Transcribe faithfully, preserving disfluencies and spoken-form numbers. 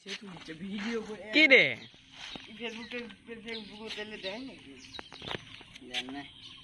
কি দে ফেসবুকে ফেসবুকে তেলে দেয় নাকি জান না